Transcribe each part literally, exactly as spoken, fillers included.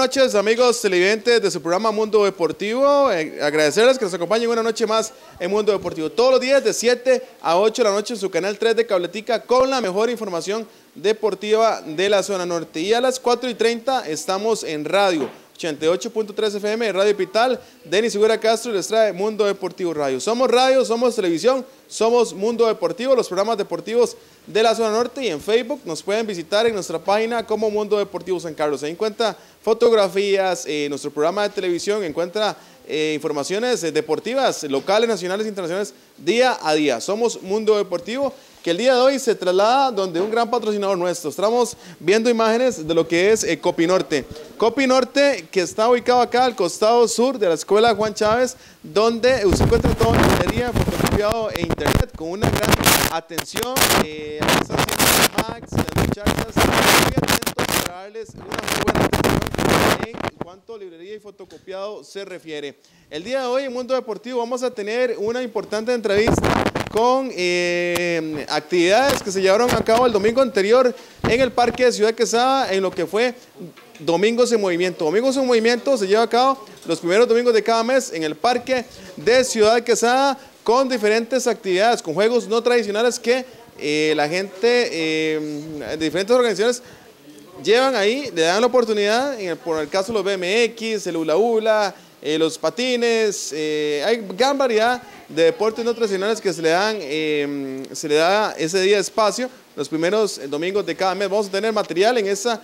noches, amigos televidentes de su programa Mundo Deportivo. Eh, agradecerles que nos acompañen una noche más en Mundo Deportivo. Todos los días de siete a ocho de la noche en su canal tres de Cabletica con la mejor información deportiva de la zona norte. Y a las cuatro y treinta estamos en radio. ochenta y ocho punto tres F M de Radio Pital. Denis Segura Castro les trae Mundo Deportivo Radio. Somos radio, somos televisión, somos Mundo Deportivo, los programas deportivos de la zona norte, y en Facebook nos pueden visitar en nuestra página como Mundo Deportivo San Carlos. Ahí encuentra fotografías, eh, nuestro programa de televisión, encuentra eh, informaciones eh, deportivas locales, nacionales e internacionales día a día. Somos Mundo Deportivo, que el día de hoy se traslada donde un gran patrocinador nuestro. Estamos viendo imágenes de lo que es eh, Copinorte. Copinorte, que está ubicado acá al costado sur de la Escuela Juan Chávez, donde usted encuentra todo en librería, fotocopiado e internet, con una gran atención. Eh, están haciendo Max, las muchachas, muy atentos para darles una muy buena atención en cuanto a librería y fotocopiado se refiere. El día de hoy en Mundo Deportivo vamos a tener una importante entrevista con eh, actividades que se llevaron a cabo el domingo anterior en el Parque de Ciudad Quesada, en lo que fue Domingos en Movimiento. Domingos en Movimiento se lleva a cabo los primeros domingos de cada mes en el Parque de Ciudad Quesada, con diferentes actividades, con juegos no tradicionales que eh, la gente eh, de diferentes organizaciones llevan ahí, le dan la oportunidad, en el, por el caso de los B M X, el hula hula, eh, los patines, eh, hay gran variedad de deportes no tradicionales que se le dan, eh, se le da ese día de espacio, los primeros domingos de cada mes. Vamos a tener material en, esa,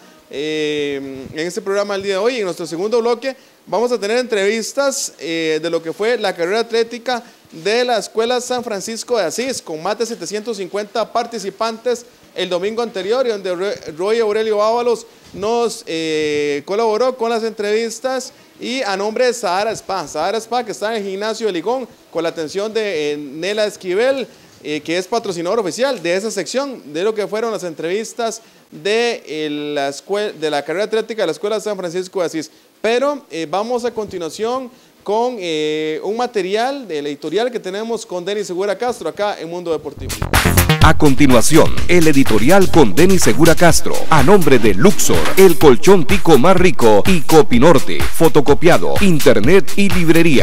eh, en este programa el día de hoy. En nuestro segundo bloque vamos a tener entrevistas eh, de lo que fue la carrera atlética de la Escuela San Francisco de Asís, con más de setecientos cincuenta participantes el domingo anterior, y donde Roy Aurelio Ábalos nos eh, colaboró con las entrevistas, y a nombre de Sahara Spa, Sahara Spa, que está en el gimnasio de Ligón, con la atención de eh, Nela Esquivel, eh, que es patrocinador oficial de esa sección, de lo que fueron las entrevistas de, eh, la, escuela, de la carrera atlética de la Escuela San Francisco de Asís. Pero eh, vamos a continuación con eh, un material del editorial que tenemos con Denis Segura Castro acá en Mundo Deportivo. A continuación, el editorial con Denis Segura Castro, a nombre de Luxor, el colchón tico más rico, y Copinorte, fotocopiado, internet y librería.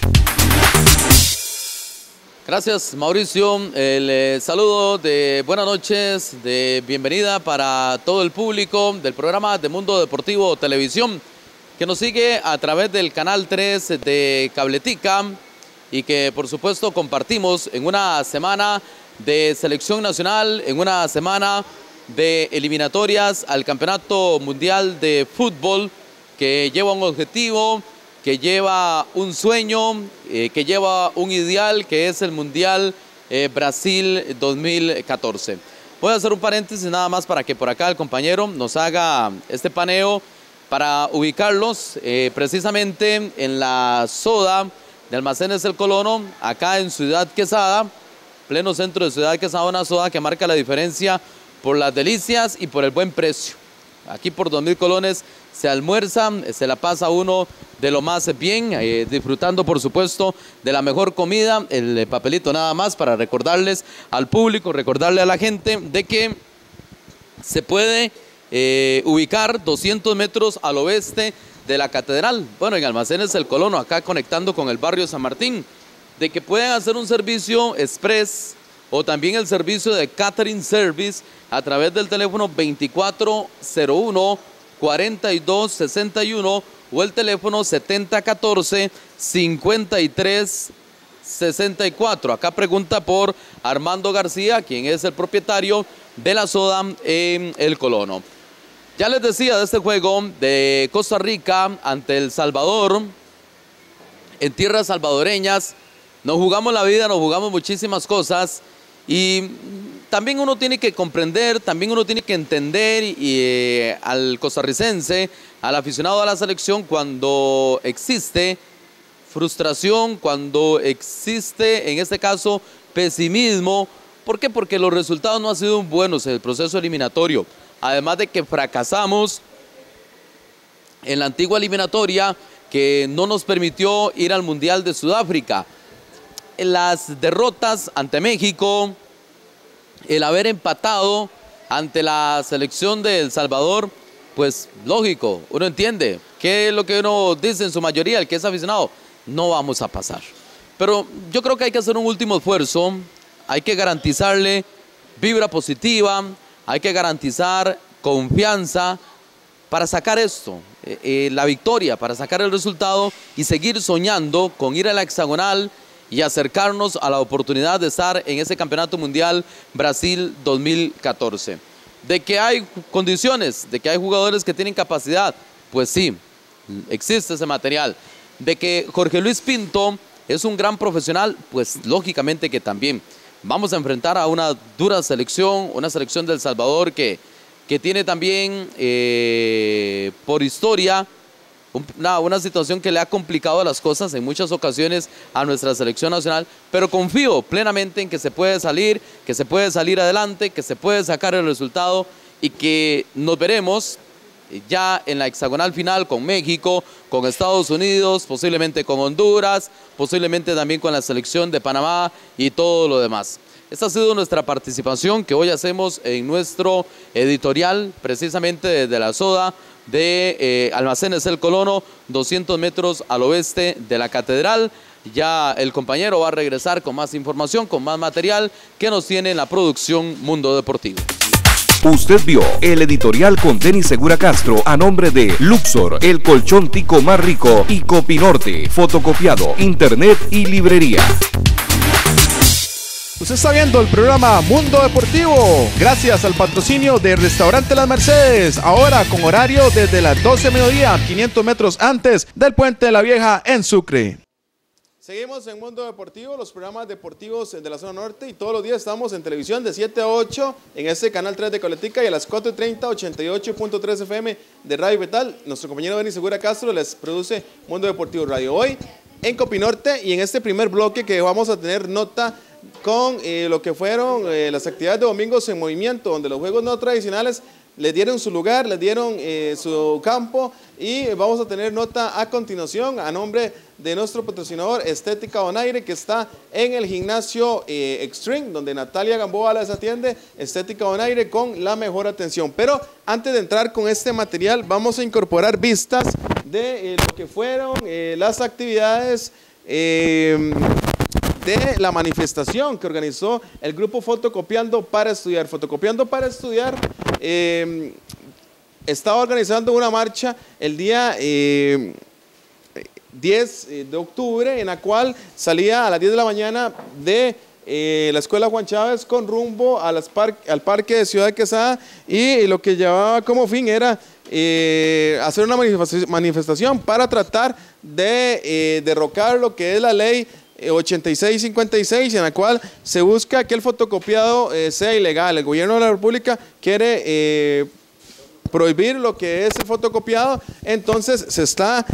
Gracias, Mauricio. El eh, saludo de buenas noches, de bienvenida para todo el público del programa de Mundo Deportivo Televisión, que nos sigue a través del canal tres de Cabletica, y que por supuesto compartimos en una semana de selección nacional, en una semana de eliminatorias al Campeonato Mundial de Fútbol, que lleva un objetivo, que lleva un sueño, eh, que lleva un ideal, que es el Mundial eh, Brasil dos mil catorce. Voy a hacer un paréntesis nada más para que por acá el compañero nos haga este paneo para ubicarlos eh, precisamente en la soda de Almacenes El Colono, acá en Ciudad Quesada, pleno centro de Ciudad Quesada, una soda que marca la diferencia por las delicias y por el buen precio. Aquí por dos mil colones se almuerza, se la pasa uno de lo más bien, eh, disfrutando por supuesto de la mejor comida. El papelito nada más para recordarles al público, recordarle a la gente de que se puede eh, ubicar doscientos metros al oeste de la catedral, bueno, en Almacenes El Colono, acá conectando con el barrio San Martín, de que pueden hacer un servicio express o también el servicio de catering service a través del teléfono veinticuatro cero uno, cuarenta y dos sesenta y uno o el teléfono setenta catorce, cincuenta y tres sesenta y cuatro. Acá pregunta por Armando García, quien es el propietario de la soda en El Colono. Ya les decía de este juego de Costa Rica ante El Salvador, en tierras salvadoreñas. Nos jugamos la vida, nos jugamos muchísimas cosas, y también uno tiene que comprender, también uno tiene que entender y, eh, al costarricense, al aficionado a la selección, cuando existe frustración, cuando existe, en este caso, pesimismo. ¿Por qué? Porque los resultados no han sido buenos en el proceso eliminatorio. Además de que fracasamos en la antigua eliminatoria, que no nos permitió ir al Mundial de Sudáfrica. Las derrotas ante México, el haber empatado ante la selección de El Salvador, pues lógico, uno entiende qué es lo que uno dice en su mayoría, el que es aficionado, no vamos a pasar. Pero yo creo que hay que hacer un último esfuerzo, hay que garantizarle vibra positiva, hay que garantizar confianza para sacar esto, eh, eh, la victoria, para sacar el resultado y seguir soñando con ir a la hexagonal y acercarnos a la oportunidad de estar en ese Campeonato Mundial Brasil dos mil catorce. De que hay condiciones, de que hay jugadores que tienen capacidad, pues sí, existe ese material. De que Jorge Luis Pinto es un gran profesional, pues lógicamente que también. Vamos a enfrentar a una dura selección, una selección del Salvador que, que tiene también eh, por historia una, una situación que le ha complicado las cosas en muchas ocasiones a nuestra selección nacional, pero confío plenamente en que se puede salir, que se puede salir adelante, que se puede sacar el resultado y que nos veremos ya en la hexagonal final con México, con Estados Unidos, posiblemente con Honduras, posiblemente también con la selección de Panamá y todo lo demás. Esta ha sido nuestra participación que hoy hacemos en nuestro editorial, precisamente desde la SODA de eh, Almacenes El Colono, doscientos metros al oeste de la Catedral. Ya el compañero va a regresar con más información, con más material que nos tiene en la producción Mundo Deportivo. Usted vio el editorial con Denis Segura Castro a nombre de Luxor, el colchón tico más rico, y Copinorte, fotocopiado, internet y librería. Usted está viendo el programa Mundo Deportivo, gracias al patrocinio de Restaurante Las Mercedes, ahora con horario desde las doce de mediodía, quinientos metros antes del Puente de la Vieja en Sucre. Seguimos en Mundo Deportivo, los programas deportivos de la zona norte, y todos los días estamos en televisión de siete a ocho en este canal tres de Cabletica y a las cuatro y treinta, ochenta y ocho punto tres F M de Radio Vital. Nuestro compañero Denis Segura Castro les produce Mundo Deportivo Radio. Hoy en Copinorte y en este primer bloque que vamos a tener nota con eh, lo que fueron eh, las actividades de Domingos en Movimiento, donde los juegos no tradicionales les dieron su lugar, les dieron eh, su campo, y vamos a tener nota a continuación a nombre de nuestro patrocinador Estética Bonaire, que está en el gimnasio eh, Extreme, donde Natalia Gamboa les atiende. Estética Bonaire con la mejor atención. Pero antes de entrar con este material, vamos a incorporar vistas de eh, lo que fueron eh, las actividades eh, de la manifestación que organizó el grupo Fotocopiando para Estudiar. Fotocopiando para Estudiar eh, estaba organizando una marcha el día eh, diez de octubre, en la cual salía a las diez de la mañana de eh, la Escuela Juan Chávez con rumbo a las par al Parque de Ciudad de Quesada, y lo que llevaba como fin era eh, hacer una manifestación para tratar de eh, derrocar lo que es la ley ochenta y seis cincuenta y seis, en la cual se busca que el fotocopiado eh, sea ilegal. El gobierno de la República quiere eh, prohibir lo que es el fotocopiado, entonces se está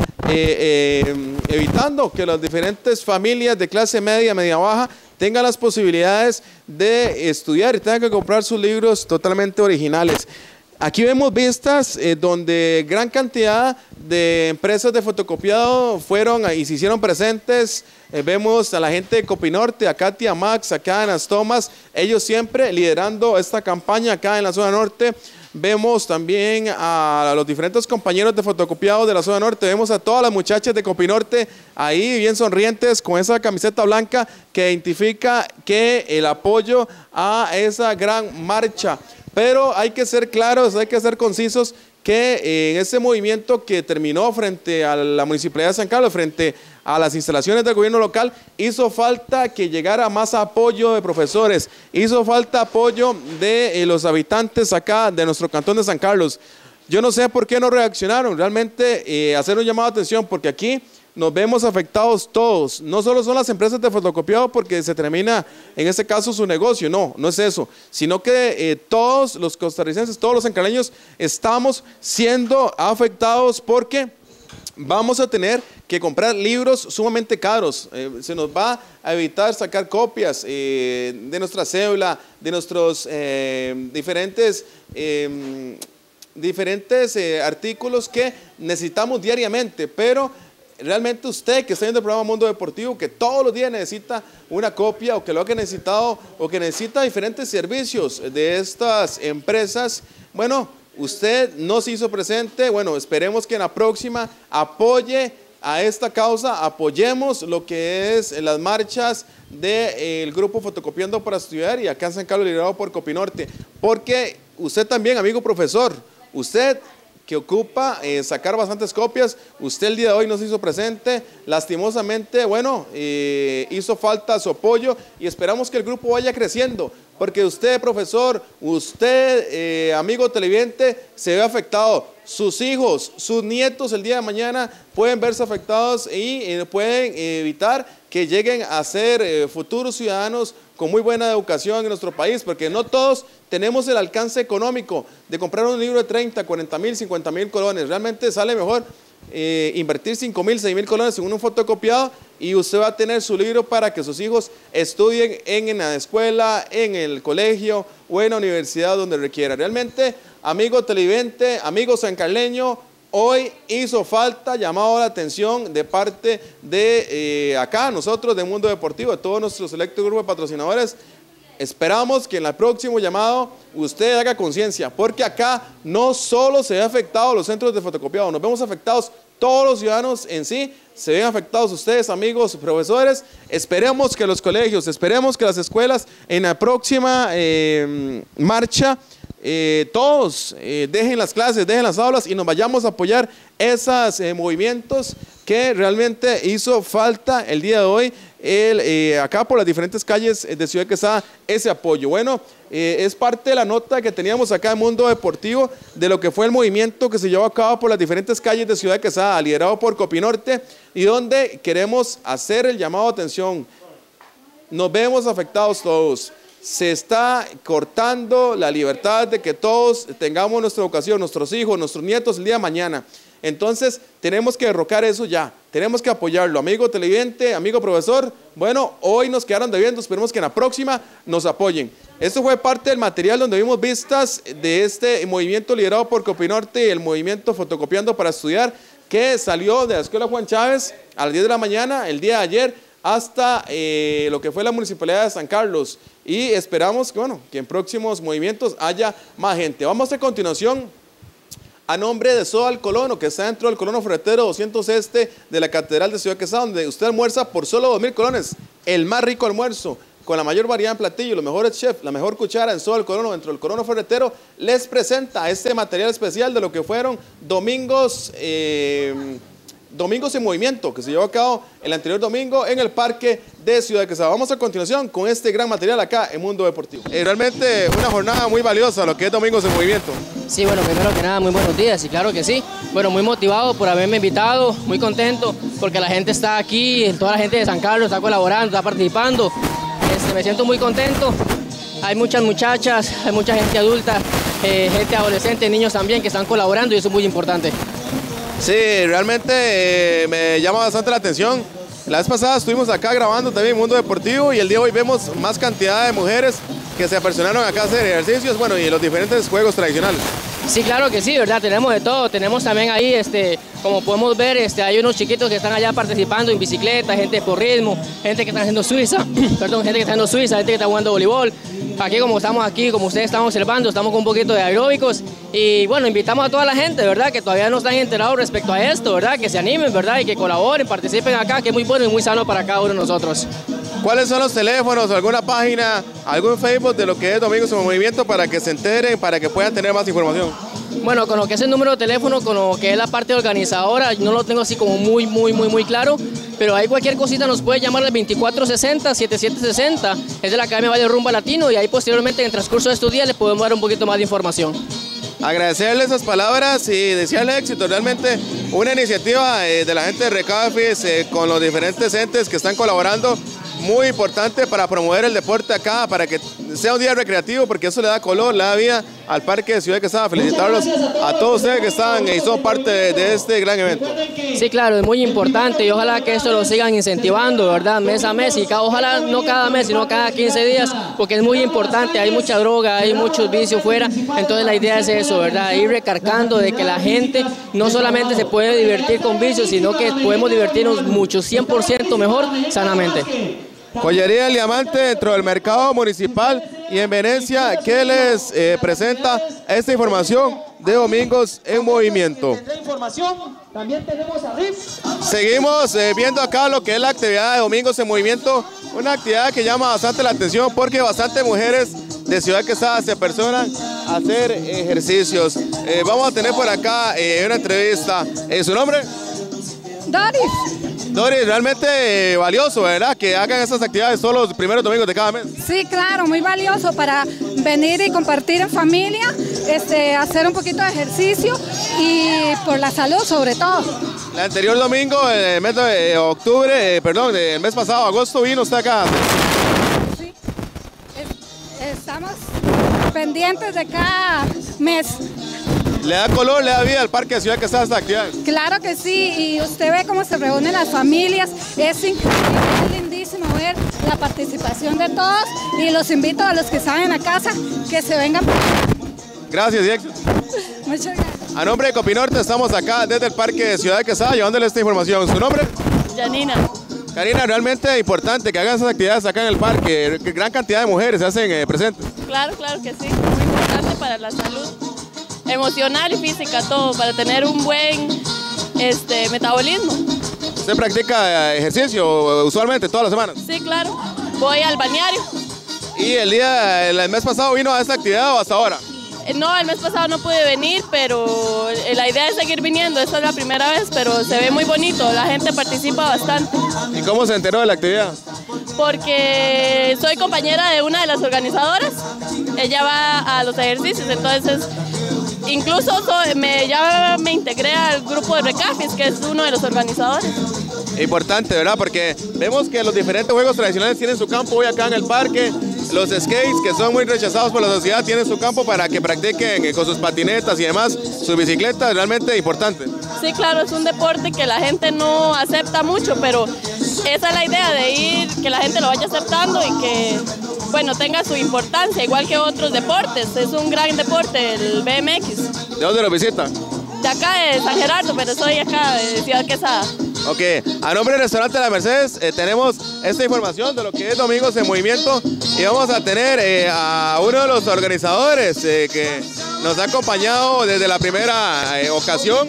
eh, eh, evitando que las diferentes familias de clase media, media baja, tengan las posibilidades de estudiar y tengan que comprar sus libros totalmente originales. Aquí vemos vistas eh, donde gran cantidad de empresas de fotocopiado fueron y se hicieron presentes. Eh, vemos a la gente de Copinorte, a Katia Max, acá en Las Tomas, ellos siempre liderando esta campaña acá en la zona norte. Vemos también a los diferentes compañeros de fotocopiados de la zona norte. Vemos a todas las muchachas de Copinorte ahí bien sonrientes con esa camiseta blanca que identifica que el apoyo a esa gran marcha. Pero hay que ser claros, hay que ser concisos, que en ese movimiento que terminó frente a la Municipalidad de San Carlos, frente a las instalaciones del gobierno local, hizo falta que llegara más apoyo de profesores, hizo falta apoyo de eh, los habitantes acá de nuestro cantón de San Carlos. Yo no sé por qué no reaccionaron, realmente eh, hacer un llamado de atención, porque aquí nos vemos afectados todos. No solo son las empresas de fotocopiado porque se termina en este caso su negocio, no, no es eso, sino que eh, todos los costarricenses, todos los sancarleños estamos siendo afectados porque vamos a tener que comprar libros sumamente caros. Eh, se nos va a evitar sacar copias eh, de nuestra cédula, de nuestros eh, diferentes eh, diferentes eh, artículos que necesitamos diariamente, pero realmente usted que está viendo el programa Mundo Deportivo, que todos los días necesita una copia, o que lo ha necesitado, o que necesita diferentes servicios de estas empresas, bueno, usted no se hizo presente, bueno, esperemos que en la próxima apoye a esta causa, apoyemos lo que es las marchas del grupo Fotocopiando para Estudiar y acá en San Carlos liderado por Copinorte, porque usted también, amigo profesor, usted que ocupa eh, sacar bastantes copias, usted el día de hoy no se hizo presente, lastimosamente, bueno, eh, hizo falta su apoyo y esperamos que el grupo vaya creciendo, porque usted, profesor, usted, eh, amigo televidente, se ve afectado, sus hijos, sus nietos el día de mañana pueden verse afectados y eh, pueden evitar que lleguen a ser eh, futuros ciudadanos con muy buena educación en nuestro país, porque no todos tenemos el alcance económico de comprar un libro de treinta, cuarenta mil, cincuenta mil colones. Realmente sale mejor eh, invertir cinco mil, seis mil colones en un fotocopiado y usted va a tener su libro para que sus hijos estudien en, en la escuela, en el colegio o en la universidad donde requiera. Realmente, amigo televidente, amigo sancarleño, hoy hizo falta, llamado la atención de parte de eh, acá, nosotros de Mundo Deportivo, de todos nuestros selectos grupos de patrocinadores. Esperamos que en el próximo llamado usted haga conciencia, porque acá no solo se ve afectado los centros de fotocopiado, nos vemos afectados todos los ciudadanos en sí, se ven afectados ustedes, amigos, profesores. Esperemos que los colegios, esperemos que las escuelas en la próxima eh, marcha, Eh, todos eh, dejen las clases, dejen las aulas y nos vayamos a apoyar esos eh, movimientos que realmente hizo falta el día de hoy, el, eh, acá por las diferentes calles de Ciudad de Quesada, ese apoyo. Bueno, eh, es parte de la nota que teníamos acá en Mundo Deportivo de lo que fue el movimiento que se llevó a cabo por las diferentes calles de Ciudad de Quesada, liderado por Copinorte, y donde queremos hacer el llamado de atención. Nos vemos afectados todos. Se está cortando la libertad de que todos tengamos nuestra educación, nuestros hijos, nuestros nietos el día de mañana. Entonces, tenemos que derrocar eso ya, tenemos que apoyarlo. Amigo televidente, amigo profesor, bueno, hoy nos quedaron debiendo, esperemos que en la próxima nos apoyen. Esto fue parte del material donde vimos vistas de este movimiento liderado por Copinorte y el movimiento Fotocopiando para Estudiar, que salió de la Escuela Juan Chávez a las diez de la mañana el día de ayer, hasta eh, lo que fue la Municipalidad de San Carlos, y esperamos que, bueno, que en próximos movimientos haya más gente. Vamos a continuación a nombre de Soda al Colono, que está dentro del Colono Ferretero doscientos Este de la Catedral de Ciudad de Quesada, donde usted almuerza por solo dos mil colones, el más rico almuerzo, con la mayor variedad en platillos, los mejores chefs, la mejor cuchara en Soda al Colono, dentro del Colono Ferretero, les presenta este material especial de lo que fueron domingos... Eh, Domingos en Movimiento, que se llevó a cabo el anterior domingo en el Parque de Ciudad de Quesada. Vamos a continuación con este gran material acá en Mundo Deportivo. Eh, realmente una jornada muy valiosa, lo que es Domingos en Movimiento. Sí, bueno, primero que nada, muy buenos días, y claro que sí. Bueno, muy motivado por haberme invitado, muy contento, porque la gente está aquí, toda la gente de San Carlos está colaborando, está participando. Este, me siento muy contento. Hay muchas muchachas, hay mucha gente adulta, eh, gente adolescente, niños también que están colaborando, y eso es muy importante. Sí, realmente eh, me llama bastante la atención. La vez pasada estuvimos acá grabando también Mundo Deportivo y el día de hoy vemos más cantidad de mujeres que se apersonaron acá a hacer ejercicios, bueno, y los diferentes juegos tradicionales. Sí, claro que sí, ¿verdad? Tenemos de todo. Tenemos también ahí, este, como podemos ver, este, hay unos chiquitos que están allá participando en bicicleta, gente de porrismo, gente que está haciendo suiza, perdón, gente que está haciendo suiza, gente que está jugando voleibol. Aquí, como estamos aquí, como ustedes están observando, estamos con un poquito de aeróbicos y bueno, invitamos a toda la gente, ¿verdad? Que todavía no están enterados respecto a esto, ¿verdad? Que se animen, ¿verdad? Y que colaboren, participen acá, que es muy bueno y muy sano para cada uno de nosotros. ¿Cuáles son los teléfonos, alguna página, algún Facebook de lo que es Domingos en Movimiento para que se enteren, para que puedan tener más información? Bueno, con lo que es el número de teléfono, con lo que es la parte organizadora, no lo tengo así como muy, muy, muy, muy claro, pero ahí cualquier cosita nos puede llamar al veinticuatro sesenta, setenta y siete sesenta, es de la Academia Valle Rumba Latino, y ahí posteriormente en el transcurso de estos días le podemos dar un poquito más de información. Agradecerle esas palabras y desearle éxito. Realmente una iniciativa eh, de la gente de Recafis eh, con los diferentes entes que están colaborando, muy importante para promover el deporte acá, para que sea un día recreativo, porque eso le da color, le da vida al Parque de Ciudad de Quesada. Felicitarlos a todos ustedes que están y son parte de, de este gran evento. Sí, claro, es muy importante y ojalá que esto lo sigan incentivando, ¿verdad? Mes a mes, y cada, ojalá no cada mes, sino cada quince días, porque es muy importante, hay mucha droga, hay muchos vicios fuera, entonces la idea es eso, ¿verdad? Ir recargando de que la gente no solamente se puede divertir con vicios, sino que podemos divertirnos mucho, cien por ciento mejor, sanamente. Joyería El Diamante dentro del mercado municipal y en Venecia, que les eh, presenta esta información de Domingos en Movimiento. También tenemos a Riff. Seguimos eh, viendo acá lo que es la actividad de Domingos en Movimiento, una actividad que llama bastante la atención porque bastantes mujeres de Ciudad Quesada se apersonan a hacer ejercicios. Eh, vamos a tener por acá eh, una entrevista. Eh, ¿Su nombre? Doris. Doris, realmente eh, valioso, ¿verdad? Que hagan esas actividades todos los primeros domingos de cada mes. Sí, claro, muy valioso para venir y compartir en familia, este, hacer un poquito de ejercicio y por la salud sobre todo. El anterior domingo, el mes de octubre, eh, perdón, el mes pasado, agosto, vino usted acá. Sí, es, estamos pendientes de cada mes. ¿Le da color, le da vida al Parque de Ciudad Quesada esta actividad? Claro que sí, y usted ve cómo se reúnen las familias, es increíble, es lindísimo ver la participación de todos y los invito a los que están en la casa que se vengan. Gracias, Diego. Muchas gracias. A nombre de Copinorte estamos acá desde el Parque de Ciudad Quesada llevándole esta información. ¿Su nombre? Yanina. Karina, realmente importante que hagan esas actividades acá en el parque, gran cantidad de mujeres se hacen eh, presentes. Claro, claro que sí, muy importante para la salud emocional y física, todo, para tener un buen este, metabolismo. ¿Usted practica ejercicio usualmente todas las semanas? Sí, claro, voy al balneario. ¿Y el día, el mes pasado vino a esta actividad o hasta ahora? No, el mes pasado no pude venir, pero la idea es seguir viniendo, esta es la primera vez, pero se ve muy bonito, la gente participa bastante. ¿Y cómo se enteró de la actividad? Porque soy compañera de una de las organizadoras, ella va a los ejercicios, entonces incluso soy, me, ya me integré al grupo de Recafis, que es uno de los organizadores. Importante, ¿verdad? Porque vemos que los diferentes juegos tradicionales tienen su campo hoy acá en el parque. Los skates, que son muy rechazados por la sociedad, tienen su campo para que practiquen con sus patinetas y demás, sus bicicletas, realmente importante. Sí, claro, es un deporte que la gente no acepta mucho, pero esa es la idea de ir, que la gente lo vaya aceptando y que, bueno, tenga su importancia, igual que otros deportes. Es un gran deporte, el B M X. ¿De dónde lo visita? De acá de San Gerardo, pero soy acá de Ciudad Quesada. Ok, a nombre del restaurante La Mercedes eh, tenemos esta información de lo que es Domingos en Movimiento y vamos a tener eh, a uno de los organizadores eh, que nos ha acompañado desde la primera eh, ocasión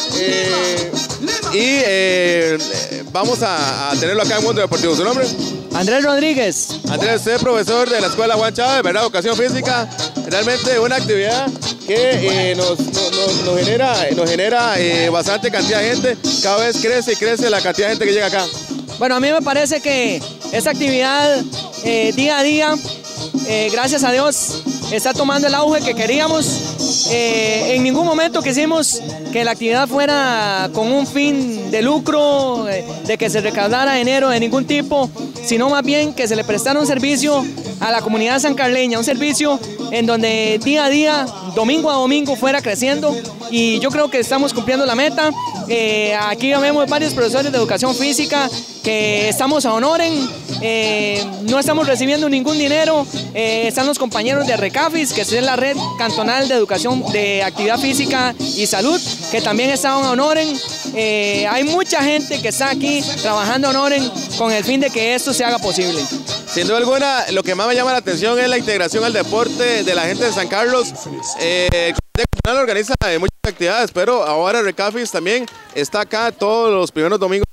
eh, y eh, vamos a, a tenerlo acá en Mundo Deportivo. ¿Su nombre? Andrés Rodríguez. Andrés, usted es profesor de la Escuela Juan Chávez, ¿verdad? Educación Física, realmente una actividad que eh, nos, nos, nos genera, nos genera eh, bastante cantidad de gente, cada vez crece y crece la cantidad de gente que llega acá. Bueno, a mí me parece que esta actividad eh, día a día, eh, gracias a Dios, está tomando el auge que queríamos. Eh, en ningún momento quisimos que la actividad fuera con un fin de lucro, eh, de que se recaudara dinero de ningún tipo, sino más bien que se le prestara un servicio a la comunidad sancarleña, un servicio en donde día a día, domingo a domingo fuera creciendo, y yo creo que estamos cumpliendo la meta. Eh, aquí vemos varios profesores de educación física que estamos a honoren, eh, no estamos recibiendo ningún dinero, eh, están los compañeros de Recafis, que es la red cantonal de educación de actividad física y salud, que también están a honoren. Eh, hay mucha gente que está aquí trabajando a honoren con el fin de que esto se haga posible. Sin duda alguna, lo que más me llama la atención es la integración al deporte de la gente de San Carlos. Eh, el Comité Cantonal organiza eh, muchas actividades, pero ahora Recafis también está acá todos los primeros domingos.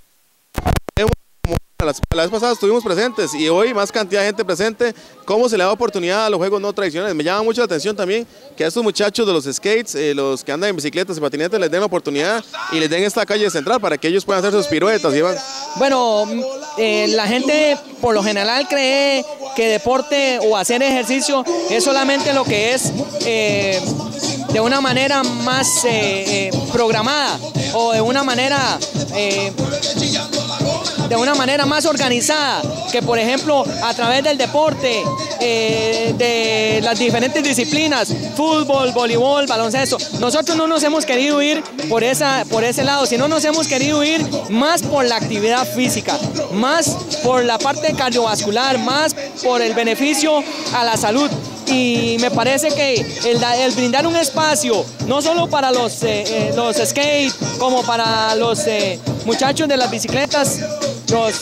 La vez pasada estuvimos presentes y hoy más cantidad de gente presente. ¿Cómo se le da oportunidad a los juegos no tradicionales? Me llama mucho la atención también que a estos muchachos de los skates, eh, los que andan en bicicletas y patinetas, les den la oportunidad y les den esta calle central para que ellos puedan hacer sus piruetas y demás. Bueno, eh, la gente por lo general cree que deporte o hacer ejercicio es solamente lo que es eh, de una manera más eh, eh, programada o de una manera... Eh, de una manera más organizada, que por ejemplo a través del deporte, eh, de las diferentes disciplinas, fútbol, voleibol, baloncesto, nosotros no nos hemos querido ir por, esa, por ese lado, sino nos hemos querido ir más por la actividad física, más por la parte cardiovascular, más por el beneficio a la salud. Y me parece que el, el brindar un espacio, no solo para los, eh, eh, los skate, como para los eh, muchachos de las bicicletas, los,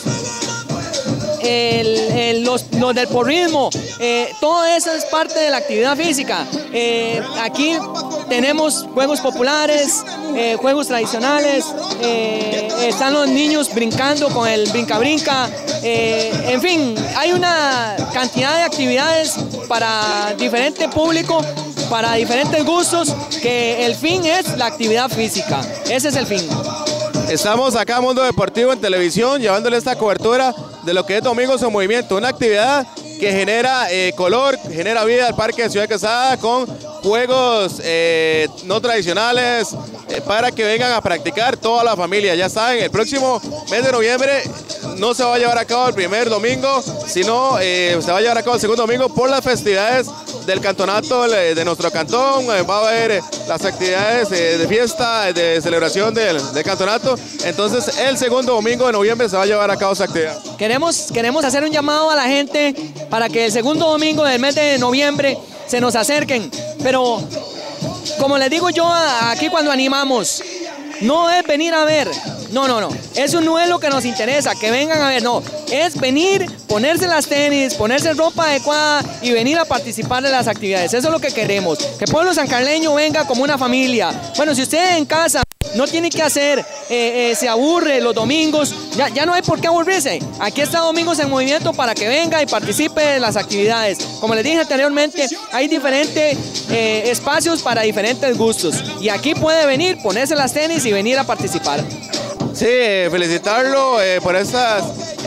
el, el, los, los del porrismo, eh, todo eso es parte de la actividad física. Eh, aquí tenemos juegos populares, eh, juegos tradicionales, eh, están los niños brincando con el brinca-brinca, eh, en fin, hay una cantidad de actividades para diferente público, para diferentes gustos, que el fin es la actividad física, ese es el fin. Estamos acá en Mundo Deportivo en televisión, llevándole esta cobertura de lo que es Domingos en Movimiento, una actividad que genera eh, color, genera vida al Parque de Ciudad Quesada con juegos eh, no tradicionales eh, para que vengan a practicar toda la familia. Ya saben, el próximo mes de noviembre no se va a llevar a cabo el primer domingo, sino eh, se va a llevar a cabo el segundo domingo por las festividades del cantonato de nuestro cantón. Va a haber las actividades de fiesta, de celebración del, del cantonato. Entonces el segundo domingo de noviembre se va a llevar a cabo esa actividad. Queremos, queremos hacer un llamado a la gente para que el segundo domingo del mes de noviembre se nos acerquen. Pero como les digo yo aquí cuando animamos, no es venir a ver, no, no, no, eso no es lo que nos interesa, que vengan a ver, no, es venir, ponerse las tenis, ponerse ropa adecuada y venir a participar de las actividades, eso es lo que queremos, que el pueblo sancarleño venga como una familia. Bueno, si usted en casa no tiene que hacer, eh, eh, se aburre los domingos, ya, ya no hay por qué aburrirse, aquí está Domingos en Movimiento para que venga y participe de las actividades. Como les dije anteriormente, hay diferentes eh, espacios para diferentes gustos y aquí puede venir, ponerse las tenis y venir a participar. Sí, felicitarlo eh, por estas,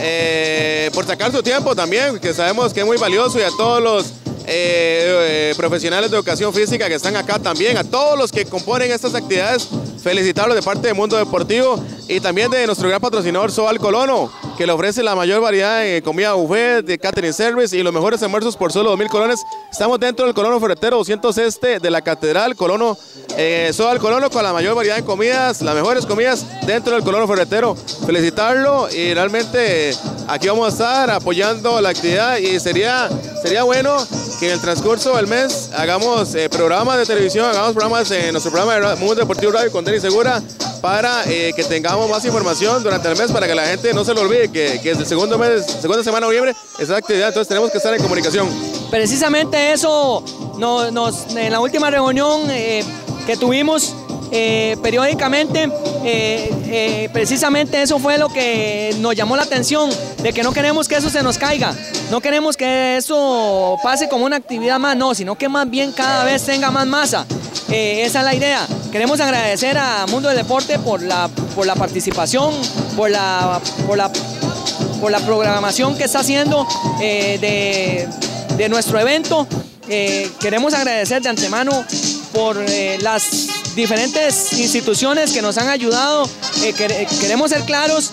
eh, por sacar su tiempo también, que sabemos que es muy valioso, y a todos los eh, eh, profesionales de educación física que están acá también, a todos los que componen estas actividades, felicitarlos de parte del Mundo Deportivo y también de nuestro gran patrocinador Sobal Colono, que le ofrece la mayor variedad de comida buffet, de catering service y los mejores almuerzos por solo dos mil colones. Estamos dentro del Colono Ferretero doscientos Este de la Catedral, Colono, eh, Sobal Colono, con la mayor variedad de comidas, las mejores comidas dentro del Colono Ferretero. Felicitarlo y realmente aquí vamos a estar apoyando la actividad y sería, sería bueno que en el transcurso del mes hagamos eh, programas de televisión, hagamos programas en nuestro programa de Mundo Deportivo Radio con Denis Segura para eh, que tengamos más información durante el mes, para que la gente no se lo olvide que, que es el segundo mes, segunda semana de noviembre es la actividad, entonces tenemos que estar en comunicación. Precisamente eso, nos, nos, en la última reunión eh, que tuvimos eh, periódicamente, eh, eh, precisamente eso fue lo que nos llamó la atención, de que no queremos que eso se nos caiga, no queremos que eso pase como una actividad más, no, sino que más bien cada vez tenga más masa. Eh, esa es la idea. Queremos agradecer a Mundo del Deporte por la, por la participación, por la, por la, por la programación que está haciendo eh, de, de nuestro evento. Eh, queremos agradecer de antemano por eh, las diferentes instituciones que nos han ayudado. Eh, que, queremos ser claros,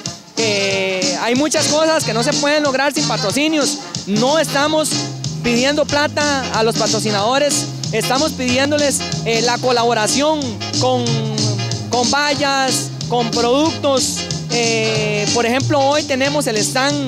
eh, hay muchas cosas que no se pueden lograr sin patrocinios. No estamos pidiendo plata a los patrocinadores, estamos pidiéndoles eh, la colaboración con, con vallas, con productos. Eh, por ejemplo, hoy tenemos el stand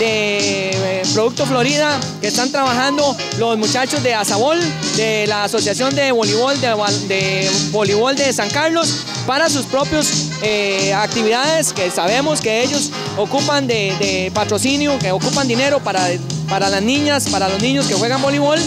de eh, Producto Florida que están trabajando los muchachos de Azabol, de la Asociación de Voleibol de, de, Voleibol de San Carlos, para sus propias eh, actividades, que sabemos que ellos ocupan de, de patrocinio, que ocupan dinero para, para las niñas, para los niños que juegan voleibol,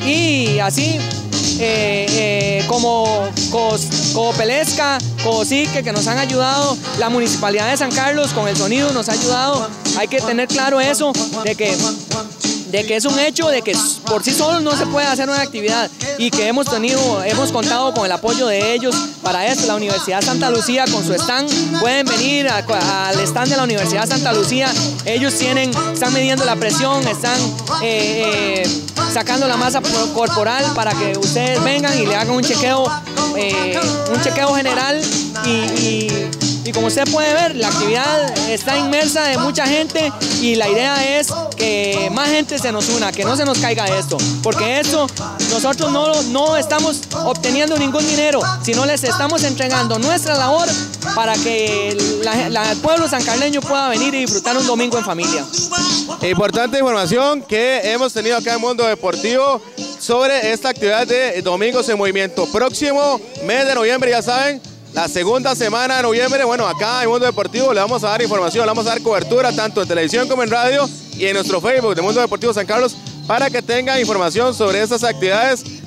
y así Eh, eh, como Coopelesca, Cosique, que nos han ayudado, la Municipalidad de San Carlos con el sonido nos ha ayudado. Hay que tener claro eso, de que, de que es un hecho, de que por sí solos no se puede hacer una actividad, y que hemos tenido, hemos contado con el apoyo de ellos para esto. La Universidad Santa Lucía con su stand, pueden venir a, a, al stand de la Universidad Santa Lucía, ellos tienen, están midiendo la presión, están eh, eh, sacando la masa corporal para que ustedes vengan y le hagan un chequeo, eh, un chequeo general y, y, y como usted puede ver, la actividad está inmersa de mucha gente y la idea es que más gente se nos una, que no se nos caiga esto, porque esto nosotros no, no estamos obteniendo ningún dinero, sino les estamos entregando nuestra labor para que la, la, el pueblo sancarleño pueda venir y disfrutar un domingo en familia. Importante información que hemos tenido acá en Mundo Deportivo sobre esta actividad de Domingos en Movimiento. Próximo mes de noviembre, ya saben, la segunda semana de noviembre, bueno, acá en Mundo Deportivo le vamos a dar información, le vamos a dar cobertura tanto en televisión como en radio y en nuestro Facebook de Mundo Deportivo San Carlos, para que tengan información sobre estas actividades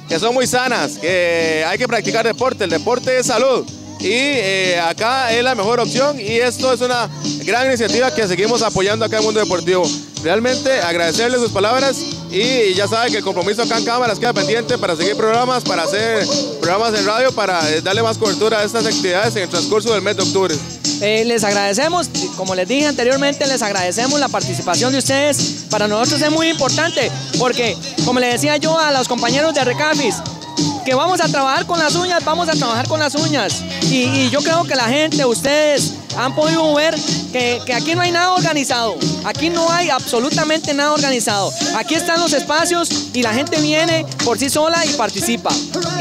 que son muy sanas, que hay que practicar deporte, el deporte es salud. Y eh, acá es la mejor opción y esto es una gran iniciativa que seguimos apoyando acá en Mundo Deportivo. Realmente agradecerle sus palabras y ya sabe que el compromiso acá en cámaras queda pendiente para seguir programas, para hacer programas en radio, para darle más cobertura a estas actividades en el transcurso del mes de octubre. Eh, les agradecemos, como les dije anteriormente, les agradecemos la participación de ustedes. Para nosotros es muy importante porque, como le decía yo a los compañeros de Recafis, que vamos a trabajar con las uñas, vamos a trabajar con las uñas. Y, y yo creo que la gente, ustedes han podido ver que, que aquí no hay nada organizado. Aquí no hay absolutamente nada organizado. Aquí están los espacios y la gente viene por sí sola y participa.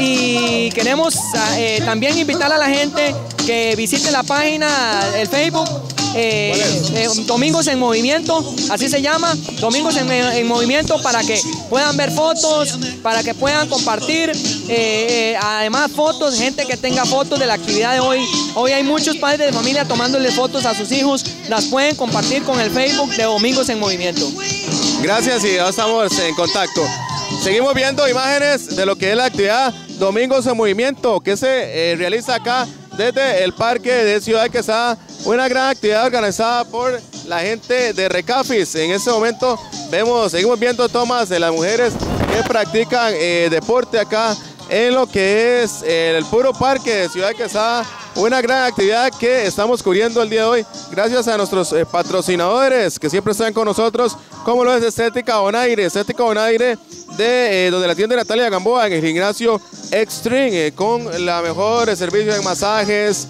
Y queremos eh, también invitar a la gente que visite la página, el Facebook, eh, eh, Domingos en Movimiento, así se llama, Domingos en, en Movimiento, para que puedan ver fotos, para que puedan compartir, eh, eh, además fotos, gente que tenga fotos de la actividad de hoy. Hoy hay muchos padres de familia tomándole fotos a sus hijos, las pueden compartir con el Facebook de Domingos en Movimiento. Gracias y ya estamos en contacto. Seguimos viendo imágenes de lo que es la actividad Domingos en Movimiento, que se eh, realiza acá desde el parque de Ciudad de Quesada, una gran actividad organizada por la gente de Recafis. En este momento vemos, seguimos viendo tomas de las mujeres que practican eh, deporte acá en lo que es eh, el puro parque de Ciudad de Quesada, una gran actividad que estamos cubriendo el día de hoy gracias a nuestros eh, patrocinadores que siempre están con nosotros, como lo es Estética Bonaire, Estética Bonaire de eh, donde la tienda Natalia Gamboa en el gimnasio Extreme, eh, con la mejor servicio de masajes,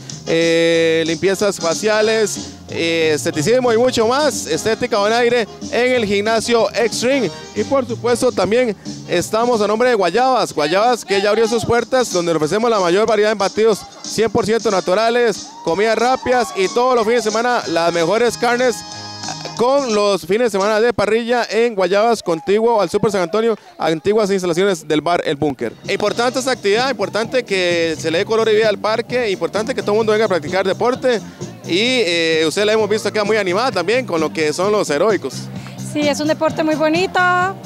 eh, limpiezas faciales, eh, esteticismo y mucho más. Estética Bonaire en el gimnasio Extreme. Y por supuesto también estamos a nombre de Guayabas, Guayabas que ya abrió sus puertas, donde ofrecemos la mayor variedad de batidos cien por ciento naturales, comidas rápidas y todos los fines de semana las mejores carnes, con los fines de semana de parrilla en Guayabas, contiguo al Super San Antonio, antiguas instalaciones del bar El Búnker. Importante esta actividad, importante que se le dé color y vida al parque, importante que todo el mundo venga a practicar deporte y eh, usted la hemos visto acá muy animada también con lo que son los aeróbicos. Sí, es un deporte muy bonito,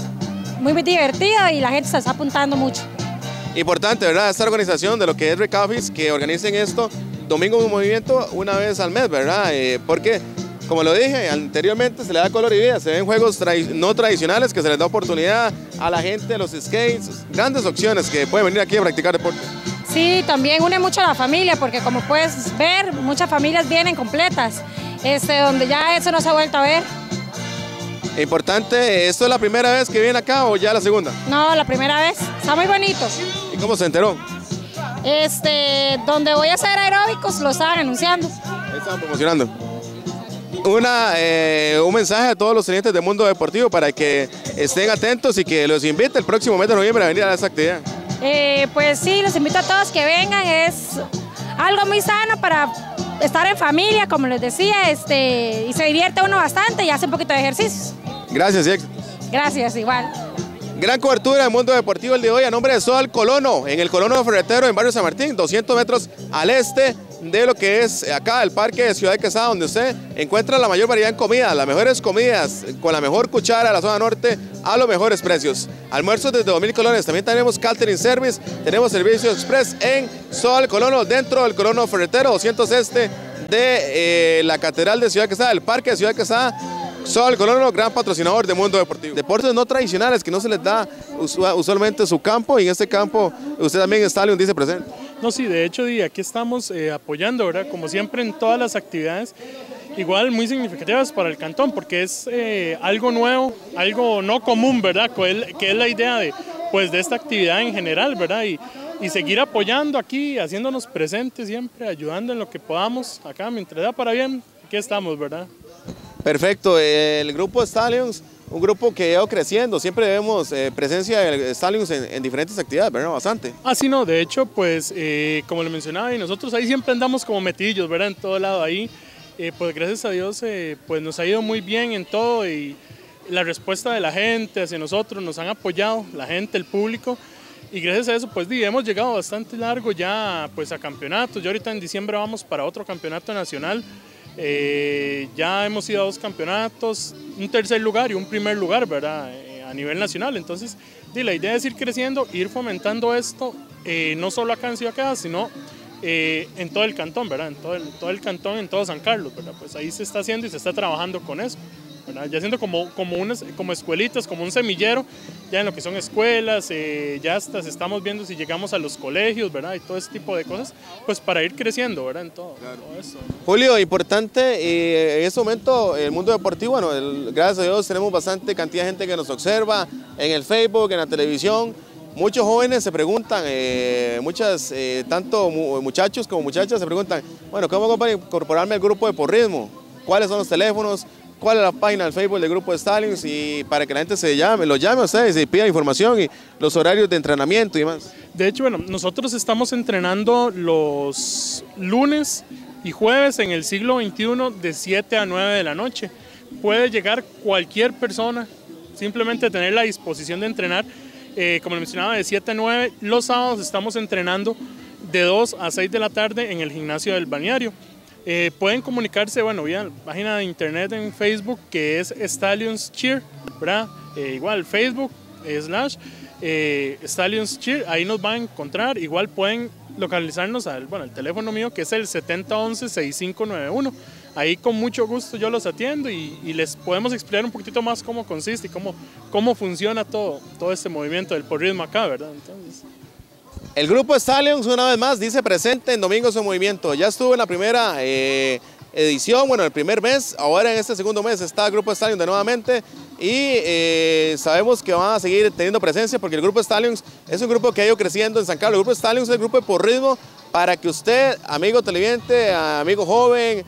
muy divertido y la gente se está apuntando mucho. Importante, ¿verdad? Esta organización de lo que es Recafis, que organicen esto, Domingo en Movimiento, una vez al mes, ¿verdad? Eh, porque, como lo dije anteriormente, se le da color y vida, se ven juegos tra no tradicionales que se les da oportunidad a la gente, los skates, grandes opciones que pueden venir aquí a practicar deporte. Sí, también une mucho a la familia, porque como puedes ver, muchas familias vienen completas, este, donde ya eso no se ha vuelto a ver. Importante, ¿esto es la primera vez que viene acá o ya la segunda? No, la primera vez, está muy bonito. ¿Y cómo se enteró? Este, donde voy a hacer aeróbicos lo estaban anunciando. Ahí estaban promocionando. Una, eh, un mensaje a todos los clientes del mundo deportivo para que estén atentos y que los invite el próximo mes de noviembre a venir a esta actividad. Eh, pues sí, los invito a todos que vengan, es algo muy sano para estar en familia, como les decía, este, y se divierte uno bastante y hace un poquito de ejercicios. Gracias y éxito. Gracias, igual. Gran cobertura del mundo deportivo el de hoy a nombre de Sol Colono, en el Colono Ferretero en Barrio San Martín, doscientos metros al este de lo que es acá el parque de Ciudad de Quesada, donde usted encuentra la mayor variedad en comida, las mejores comidas, con la mejor cuchara de la zona norte a los mejores precios. Almuerzos desde dos mil colones, también tenemos catering service, tenemos servicio express en Sol Colono, dentro del Colono Ferretero, doscientos este de eh, la Catedral de Ciudad de Quesada, el parque de Ciudad de Quesada. Sol Colono, gran patrocinador del mundo deportivo. Deportes no tradicionales que no se les da usualmente su campo, y en este campo usted también está, León, dice presente. No, sí, de hecho, di, aquí estamos eh, apoyando, ¿verdad? Como siempre en todas las actividades, igual muy significativas para el cantón, porque es eh, algo nuevo, algo no común, ¿verdad? Que es, que es la idea de, pues, de esta actividad en general, ¿verdad? Y, y seguir apoyando aquí, haciéndonos presentes siempre, ayudando en lo que podamos acá, mientras da para bien, aquí estamos, ¿verdad? Perfecto, el grupo Stallions, un grupo que ha ido creciendo, siempre vemos eh, presencia de Stallions en, en diferentes actividades, ¿verdad? Bastante. Ah, sí, no, de hecho, pues, eh, como le mencionaba, y nosotros ahí siempre andamos como metidillos, ¿verdad? En todo lado ahí, eh, pues gracias a Dios, eh, pues nos ha ido muy bien en todo, y la respuesta de la gente hacia nosotros, nos han apoyado, la gente, el público, y gracias a eso, pues, di, hemos llegado bastante largo ya, pues, a campeonatos. Ya ahorita en diciembre vamos para otro campeonato nacional. Eh, ya hemos ido a dos campeonatos, un tercer lugar y un primer lugar, ¿verdad? Eh, a a nivel nacional. Entonces, sí, la idea es ir creciendo, ir fomentando esto, eh, no solo acá en Ciudad Quezada, sino eh, en todo el cantón, ¿verdad? En todo el, todo el cantón, en todo San Carlos, ¿verdad? Pues ahí se está haciendo y se está trabajando con eso, ¿verdad? Ya siendo como, como, unas, como escuelitas, como un semillero, ya en lo que son escuelas, eh, ya hasta estamos viendo si llegamos a los colegios, ¿verdad? Y todo ese tipo de cosas, pues para ir creciendo, ¿verdad? En todo, claro. todo eso. Julio, importante, eh, en este momento el mundo deportivo, bueno, el, gracias a Dios tenemos bastante cantidad de gente que nos observa en el Facebook, en la televisión. Muchos jóvenes se preguntan, eh, muchas, eh, tanto muchachos como muchachas se preguntan, bueno, ¿cómo hago para incorporarme al grupo de porrismo? ¿Cuáles son los teléfonos? ¿Cuál es la página del Facebook del grupo de Stallions? Y para que la gente se llame, los llame a ustedes y pida información y los horarios de entrenamiento y demás. De hecho, bueno, nosotros estamos entrenando los lunes y jueves en el siglo veintiuno de siete a nueve de la noche. Puede llegar cualquier persona, simplemente tener la disposición de entrenar. Eh, como les mencionaba, de siete a nueve, los sábados estamos entrenando de dos a seis de la tarde en el gimnasio del balneario. Eh, pueden comunicarse, bueno, vía la página de internet en Facebook, que es Stallions Cheer, ¿verdad? Eh, igual Facebook, eh, slash, eh, Stallions Cheer, ahí nos van a encontrar. Igual pueden localizarnos al, bueno, el teléfono mío, que es el setenta once sesenta y cinco noventa y uno. Ahí con mucho gusto yo los atiendo y, y les podemos explicar un poquitito más cómo consiste y cómo, cómo funciona todo, todo este movimiento del porrismo acá, ¿verdad? Entonces... El grupo Stallions, una vez más, dice presente en Domingos en Movimiento. Ya estuvo en la primera eh, edición, bueno, el primer mes, ahora en este segundo mes está el grupo Stallions de nuevamente y eh, sabemos que van a seguir teniendo presencia porque el grupo Stallions es un grupo que ha ido creciendo en San Carlos. El grupo Stallions es el grupo de porrismo para que usted, amigo televidente, amigo joven,